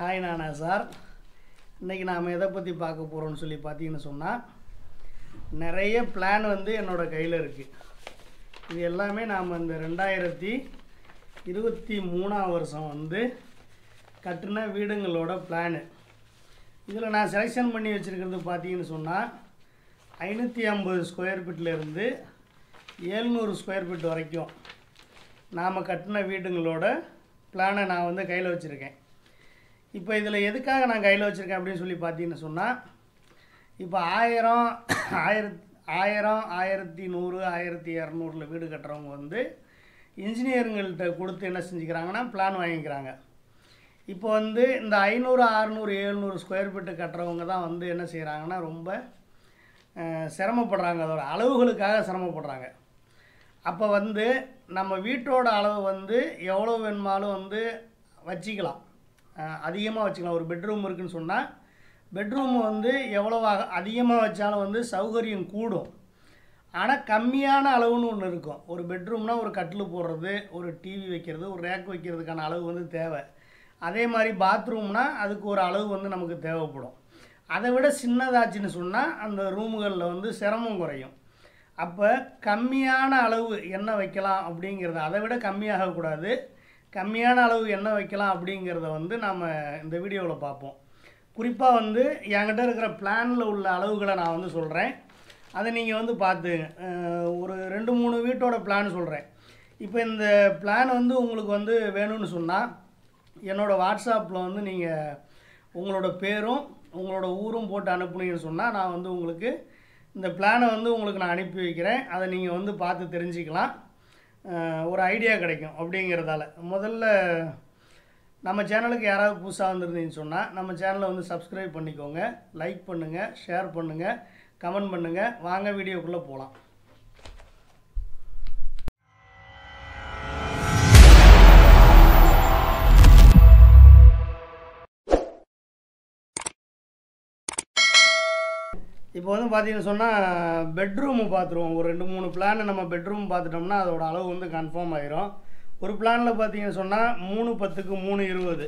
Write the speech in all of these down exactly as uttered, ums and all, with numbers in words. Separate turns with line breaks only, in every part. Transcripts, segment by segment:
Hi நானா sir. இன்றைக்கி நாம் எதை பற்றி பார்க்க போகிறோம்னு சொல்லி பார்த்தீங்கன்னு சொன்னால், நிறைய பிளான் வந்து என்னோடய கையில் இருக்குது. இது எல்லாமே நாம் இந்த ரெண்டாயிரத்தி இருபத்தி மூணாம் வருஷம் வந்து கட்டின வீடுங்களோட பிளானு. இதில் நான் செலெக்ஷன் பண்ணி வச்சுருக்கிறது பார்த்தீங்கன்னு சொன்னால், ஐநூற்றி ஐம்பது ஸ்கொயர் ஃபீட்லேருந்து ஏழ்நூறு ஸ்கொயர் ஃபீட் வரைக்கும் நாம் கட்டின வீடுங்களோட பிளானை நான் வந்து கையில் வச்சுருக்கேன். இப்போ இதில் எதுக்காக நான் கையில் வச்சுருக்கேன் அப்படின்னு சொல்லி பார்த்தீங்கன்னு சொன்னால், இப்போ ஆயிரம் ஆயிரத் ஆயிரம் ஆயிரத்தி நூறு ஆயிரத்தி இரநூறுல வீடு கட்டுறவங்க வந்து இன்ஜினியருங்கள்கிட்ட கொடுத்து என்ன செஞ்சுக்கிறாங்கன்னா பிளான் வாங்கிக்கிறாங்க. இப்போ வந்து இந்த ஐநூறு அறுநூறு எழுநூறு ஸ்கொயர் ஃபீட்டு கட்டுறவங்க தான் வந்து என்ன செய்கிறாங்கன்னா ரொம்ப சிரமப்படுறாங்க, அதோட அளவுகளுக்காக சிரமப்படுறாங்க. அப்போ வந்து நம்ம வீட்டோட அளவு வந்து எவ்வளோ வேணுமாலும் வந்து வச்சிக்கலாம், அதிகமாக வச்சுக்கலாம். ஒரு பெட்ரூம் இருக்குதுன்னு சொன்னால் பெட்ரூம் வந்து எவ்வளோ அதிகமாக வச்சாலும் வந்து சௌகரியம் கூடும். ஆனால் கம்மியான அளவுன்னு ஒன்று இருக்கும். ஒரு பெட்ரூம்னால் ஒரு கட்டில் போடுறது, ஒரு டிவி வைக்கிறது, ஒரு ரேக் வைக்கிறதுக்கான அளவு வந்து தேவை. அதே மாதிரி பாத்ரூம்னால் அதுக்கு ஒரு அளவு வந்து நமக்கு தேவைப்படும். அதை விட சின்னதாச்சுன்னு சொன்னால் அந்த ரூமுகளில் வந்து சிரமம் குறையும். அப்போ கம்மியான அளவு என்ன வைக்கலாம் அப்படிங்கிறத, அதை விட கம்மியாகக்கூடாது, கம்மியான அளவு என்ன வைக்கலாம் அப்படிங்கிறத வந்து நாம் இந்த வீடியோவில் பார்ப்போம். குறிப்பாக வந்து என்கிட்ட இருக்கிற பிளானில் உள்ள அளவுகளை நான் வந்து சொல்கிறேன். அதை நீங்கள் வந்து பார்த்து ஒரு ரெண்டு மூணு வீட்டோட பிளான் சொல்கிறேன். இப்போ இந்த பிளான் வந்து உங்களுக்கு வந்து வேணும்னு சொன்னால் என்னோடய வாட்ஸ்அப்பில் வந்து நீங்கள் உங்களோட பேரும் உங்களோட ஊரும் போட்டு அனுப்புனீங்கன்னு சொன்னால் நான் வந்து உங்களுக்கு இந்த பிளானை வந்து உங்களுக்கு நான் அனுப்பி வைக்கிறேன். அதை நீங்கள் வந்து பார்த்து தெரிஞ்சுக்கலாம், ஒரு ஐடியா கிடைக்கும். அப்படிங்கிறதால முதல்ல நம்ம சேனலுக்கு யாராவது புதுசாக வந்துருந்தீங்கன்னு சொன்னால் நம்ம சேனலை வந்து சப்ஸ்கிரைப் பண்ணிக்கோங்க, லைக் பண்ணுங்கள், ஷேர் பண்ணுங்கள், கமெண்ட் பண்ணுங்கள். வாங்க வீடியோக்குள்ளே போகலாம். இப்போ வந்து பார்த்தீங்கன்னு சொன்னால் பெட்ரூமு பார்த்துருவோம். ஒரு ரெண்டு மூணு பிளான் நம்ம பெட்ரூம் பார்த்துட்டோம்னா அதோட அளவு வந்து கன்ஃபார்ம் ஆயிரும். ஒரு பிளானில் பார்த்தீங்கன்னு சொன்னால் மூணு பத்துக்கு மூணு இருபது,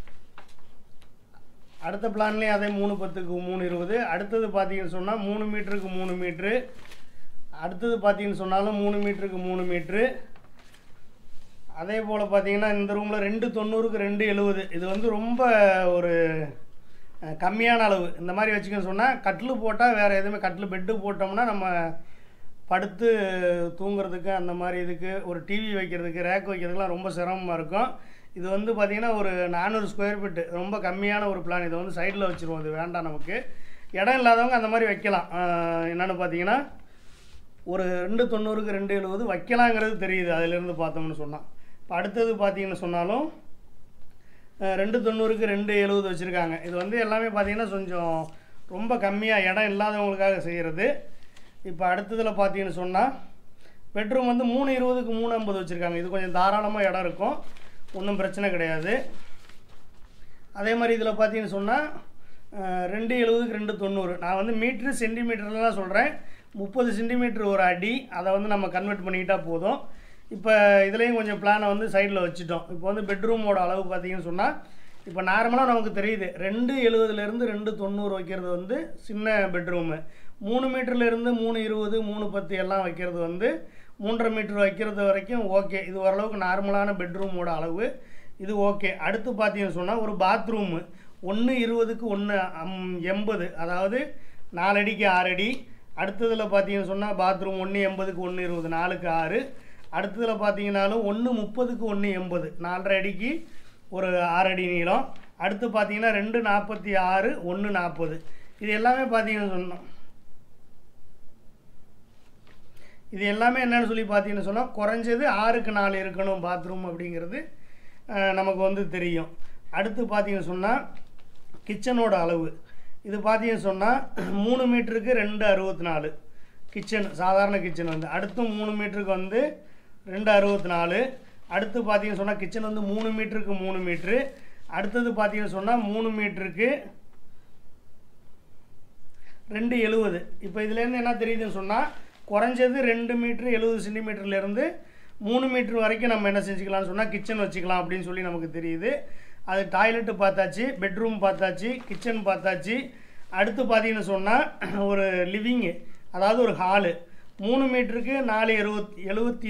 அடுத்த பிளான்லேயும் அதே மூணு பத்துக்கு மூணு இருபது, அடுத்தது பார்த்தீங்கன்னு சொன்னால் மூணு மீட்டருக்கு மூணு மீட்ரு, அடுத்தது பார்த்தீங்கன்னு சொன்னாலும் மூணு மீட்டருக்கு மூணு மீட்ரு. அதே போல் பார்த்தீங்கன்னா இந்த ரூமில் ரெண்டு தொண்ணூறுக்கு ரெண்டு எழுபது. இது வந்து ரொம்ப ஒரு கம்மியான அளவு. இந்த மாதிரி வச்சுக்கன்னு சொன்னால் கட்டில் போட்டால் வேறு எதுவுமே, கட்டில் பெட்டு போட்டோம்னா நம்ம படுத்து தூங்குறதுக்கு அந்த மாதிரி இதுக்கு ஒரு டிவி வைக்கிறதுக்கு ரேக் வைக்கிறதுக்குலாம் ரொம்ப சிரமமாக இருக்கும். இது வந்து பார்த்திங்கன்னா ஒரு நானூறு ஸ்கொயர் ஃபீட்டு, ரொம்ப கம்மியான ஒரு பிளான். இதை வந்து சைடில் வச்சுருவோம், இது வேண்டாம் நமக்கு. இடம் இல்லாதவங்க அந்த மாதிரி வைக்கலாம். என்னென்னு பார்த்தீங்கன்னா ஒரு ரெண்டு தொண்ணூறுக்கு ரெண்டு எழுபது வைக்கலாங்கிறது தெரியுது அதிலேருந்து பார்த்தோம்னு சொன்னால். இப்போ அடுத்தது பார்த்தீங்கன்னு சொன்னாலும் ரெண்டு தொண்ணூறுக்கு ரெண்டு எழுபது வச்சுருக்காங்க. இது வந்து எல்லாமே பார்த்திங்கன்னா கொஞ்சம் ரொம்ப கம்மியாக இடம் இல்லாதவங்களுக்காக செய்கிறது. இப்போ அடுத்ததில் பார்த்தீங்கன்னு சொன்னால் பெட்ரூம் வந்து மூணு இருபதுக்கு மூணு ஐம்பது வச்சுருக்காங்க. இது கொஞ்சம் தாராளமாக இடம் இருக்கும், ஒன்றும் பிரச்சனை கிடையாது. அதே மாதிரி இதில் பார்த்தீங்கன்னு சொன்னால் ரெண்டு எழுபதுக்கு ரெண்டு தொண்ணூறு. நான் வந்து மீட்ரு சென்டிமீட்டரில் தான் சொல்கிறேன். முப்பது சென்டிமீட்ரு ஒரு அடி, அதை வந்து நம்ம கன்வெர்ட் பண்ணிக்கிட்டால் போதும். இப்போ இதுலேயும் கொஞ்சம் பிளானை வந்து சைடில் வச்சுட்டோம். இப்போ வந்து பெட்ரூமோட அளவு பார்த்தீங்கன்னு சொன்னால் இப்போ நார்மலாக நமக்கு தெரியுது ரெண்டு எழுபதுலேருந்து ரெண்டு தொண்ணூறு வைக்கிறது வந்து சின்ன பெட்ரூமு, மூணு மீட்டர்லேருந்து மூணு இருபது மூணு பத்து எல்லாம் வைக்கிறது வந்து மூன்றரை மீட்டர் வைக்கிறது வரைக்கும் ஓகே. இது ஓரளவுக்கு நார்மலான பெட்ரூமோட அளவு, இது ஓகே. அடுத்து பார்த்தீங்கன்னு சொன்னால் ஒரு பாத்ரூமு ஒன்று இருபதுக்கு ஒன்று எண்பது, அதாவது நாலு அடிக்கு ஆறு அடி. அடுத்ததில் பார்த்தீங்கன்னு சொன்னால் பாத்ரூம் ஒன்று எண்பதுக்கு ஒன்று இருபது, நாலுக்கு ஆறு. அடுத்ததில் பார்த்தீங்கன்னாலும் ஒன்று முப்பதுக்கு ஒன்று எண்பது, நாலரை அடிக்கு ஒரு ஆறு அடி நீளம். அடுத்து பார்த்தீங்கன்னா ரெண்டு நாற்பத்தி ஆறு ஒன்று நாற்பது. இது எல்லாமே பார்த்தீங்கன்னு சொன்னோம், இது எல்லாமே என்னென்னு சொல்லி பார்த்தீங்கன்னு சொன்னால் குறைஞ்சது ஆறுக்கு நாலு இருக்கணும் பாத்ரூம் அப்படிங்கிறது நமக்கு வந்து தெரியும். அடுத்து பார்த்தீங்கன்னு சொன்னால் கிச்சனோட அளவு இது பார்த்தீங்கன்னு சொன்னால் மூணு மீட்டருக்கு ரெண்டு அறுபத்தி நாலு கிச்சன், சாதாரண கிச்சன் வந்து. அடுத்து மூணு மீட்டருக்கு வந்து ரெண்டு அறுபத்தி நாலு. அடுத்து பார்த்தீங்கன்னு சொன்னால் கிச்சன் வந்து மூணு மீட்டருக்கு மூணு மீட்ரு. அடுத்தது பார்த்தீங்கன்னு சொன்னால் மூணு மீட்டருக்கு ரெண்டு எழுபது. இப்போ இதுலேருந்து என்ன தெரியுதுன்னு சொன்னால் குறைஞ்சது ரெண்டு மீட்ரு எழுபது சென்டிமீட்டர்லேருந்து மூணு மீட்ரு வரைக்கும் நம்ம என்ன செஞ்சுக்கலாம்னு சொன்னால் கிச்சன் வச்சுக்கலாம் அப்படின்னு சொல்லி நமக்கு தெரியுது. அது டாய்லெட்டு பார்த்தாச்சு, பெட்ரூம் பார்த்தாச்சு, கிச்சன் பார்த்தாச்சு. அடுத்து பார்த்தீங்கன்னு சொன்னால் ஒரு லிவிங்கு, அதாவது ஒரு ஹாலு மூணு மீட்டருக்கு நாலு இருபத்தி எழுபத்தி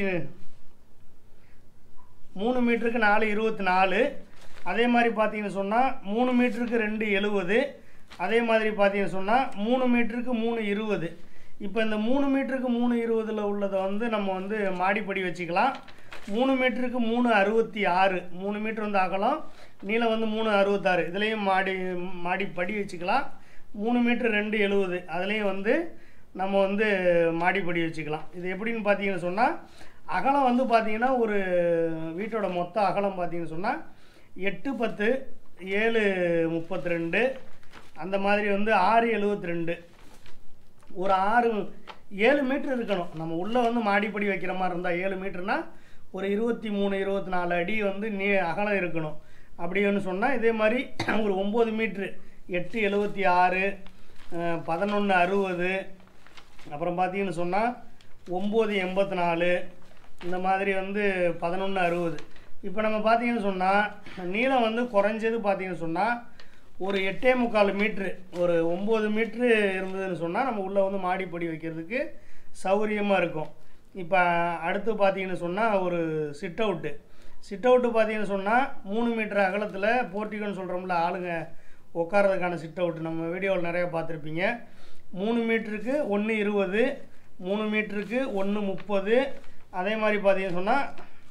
மூணு மீட்டருக்கு நாலு இருபத்தி நாலு. அதே மாதிரி பார்த்தீங்கன்னு சொன்னால் மூணு மீட்டருக்கு ரெண்டு எழுபது. அதே மாதிரி பார்த்தீங்கன்னு சொன்னால் மூணு மீட்டருக்கு மூணு இருபது. இப்போ இந்த மூணு மீட்டருக்கு மூணு இருபதில் உள்ளதை வந்து நம்ம வந்து மாடிப்படி வச்சுக்கலாம். மூணு மீட்டருக்கு மூணு அறுபத்தி ஆறு, மூணு மீட்டர் வந்து அகலம், நீளம் வந்து மூணு அறுபத்தாறு. இதுலேயும் மாடி மாடிப்படி வச்சுக்கலாம். மூணு மீட்டர் ரெண்டு எழுபது, அதுலேயும் வந்து நம்ம வந்து மாடிப்படி வச்சுக்கலாம். இது எப்படின்னு பார்த்தீங்கன்னு சொன்னால் அகலம் வந்து பார்த்திங்கன்னா ஒரு வீட்டோட மொத்த அகலம் பார்த்திங்கன்னு சொன்னால் எட்டு பத்து ஏழு முப்பத்தி ரெண்டு, அந்த மாதிரி வந்து ஆறு எழுபத்தி ரெண்டு, ஒரு ஆறு ஏழு மீட்ரு இருக்கணும். நம்ம உள்ளே வந்து மாடிப்படி வைக்கிற மாதிரி இருந்தால் ஏழு மீட்டர்னால் ஒரு இருபத்தி மூணு இருபத்தி நாலு அடி வந்து நீ அகலம் இருக்கணும். அப்படின்னு சொன்னால் இதே மாதிரி ஒரு ஒம்பது மீட்ரு எட்டு எழுபத்தி ஆறு, பதினொன்று அறுபது, அப்புறம் பார்த்தீங்கன்னு சொன்னால் ஒம்பது எண்பத்தி நாலு, இந்த மாதிரி வந்து பதினொன்று அறுபது. இப்போ நம்ம பார்த்தீங்கன்னு சொன்னால் நீளம் வந்து குறைஞ்சது பார்த்தீங்கன்னு சொன்னால் ஒரு எட்டே முக்கால் மீட்ரு, ஒரு ஒம்பது மீட்ரு இருந்ததுன்னு சொன்னால் நம்ம உள்ளே வந்து மாடிப்படி வைக்கிறதுக்கு சௌகரியமாக இருக்கும். இப்போ அடுத்து பார்த்தீங்கன்னு சொன்னால் ஒரு சிட் அவுட்டு சிட் அவுட்டு பார்த்தீங்கன்னு சொன்னால் மூணு மீட்டர் அகலத்தில் போர்ட்டிகோன்னு சொல்கிறோம்ல, ஆளுங்க உட்காரதுக்கான சிட் அவுட்டு நம்ம வீடியோவில் நிறையா பார்த்துருப்பீங்க. மூணு மீட்டருக்கு ஒன்று இருபது, மூணு மீட்டருக்கு ஒன்று முப்பது. அதே மாதிரி பார்த்தீங்கன்னு சொன்னால்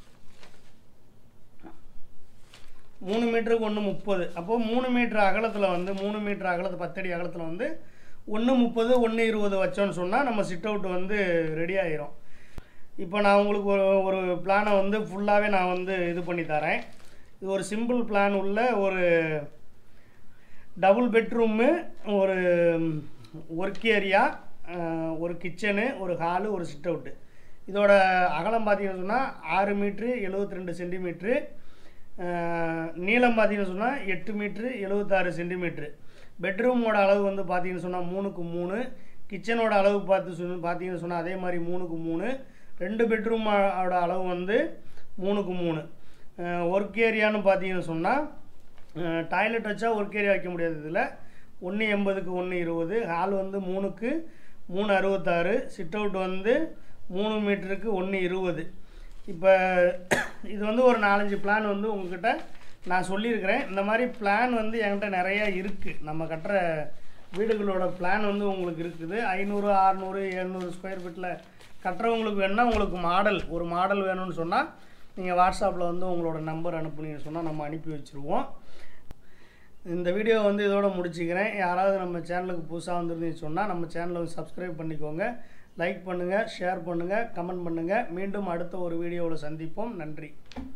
மூணு மீட்டருக்கு ஒன்று முப்பது. அப்போது மூணு மீட்டர் அகலத்தில் வந்து மூணு மீட்டர் அகலத்து பத்தடி அகலத்தில் வந்து ஒன்று முப்பது ஒன்று இருபது வச்சோன்னு சொன்னால் நம்ம சிட் அவுட் வந்து ரெடி ஆகிரும். இப்போ நான் உங்களுக்கு ஒரு ஒரு பிளானை வந்து ஃபுல்லாகவே நான் வந்து இது பண்ணி தரேன். இது ஒரு சிம்பிள் பிளான் உள்ள ஒரு டபுள் பெட்ரூமு, ஒரு ஒர்க் ஏரியா, ஒரு கிச்சனு, ஒரு ஹாலு, ஒரு சிட் அவுட்டு. இதோட அகலம் பார்த்தீங்கன்னு சொன்னால் ஆறு மீட்ரு எழுபத்தி ரெண்டு சென்டிமீட்ரு, நீளம் பார்த்தீங்கன்னு சொன்னால் எட்டு மீட்ரு எழுபத்தாறு சென்டிமீட்ரு. பெட்ரூமோட அளவு வந்து பார்த்தீங்கன்னு சொன்னால் மூணுக்கு மூணு. கிச்சனோட அளவு பார்த்து சொன்ன பார்த்தீங்கன்னு சொன்னால் அதே மாதிரி மூணுக்கு மூணு. ரெண்டு பெட்ரூமோட அளவு வந்து மூணுக்கு மூணு. ஒர்க் ஏரியான்னு பார்த்தீங்கன்னு சொன்னால் டாய்லெட் வச்சா ஒர்க் ஏரியா வைக்க முடியாது. இதில் ஒன்று எண்பதுக்கு ஒன்று இருபது, ஹால் வந்து மூணுக்கு மூணு அறுபத்தாறு, சிட் அவுட் வந்து மூணு மீட்டருக்கு ஒன்று இருபது. இப்போ இது வந்து ஒரு நாலஞ்சு பிளான் வந்து உங்கள்கிட்ட நான் சொல்லியிருக்கிறேன். இந்த மாதிரி பிளான் வந்து என்கிட்ட நிறையா இருக்குது. நம்ம கட்டுற வீடுகளோட பிளான் வந்து உங்களுக்கு இருக்குது. ஐநூறு அறநூறு எழுநூறு ஸ்கொயர் ஃபீட்டில் கட்டுறவங்களுக்கு வேணுன்னா உங்களுக்கு மாடல் ஒரு மாடல் வேணும்னு சொன்னால் நீங்கள் வாட்ஸ்அப்பில் வந்து உங்களோட நம்பர் அனுப்புனீங்கன்னு சொன்னால் நம்ம அனுப்பி வச்சுருவோம். இந்த வீடியோ வந்து இதோட முடிச்சுக்கிறேன். யாராவது நம்ம சேனலுக்கு புதுசாக வந்துருந்தீங்கன்னு சொன்னால் நம்ம சேனலை வந்து சப்ஸ்கிரைப் பண்ணிக்கோங்க, லைக் பண்ணுங்கள், ஷேர் பண்ணுங்கள், கமெண்ட் பண்ணுங்கள். மீண்டும் அடுத்த ஒரு வீடியோவில் சந்திப்போம். நன்றி.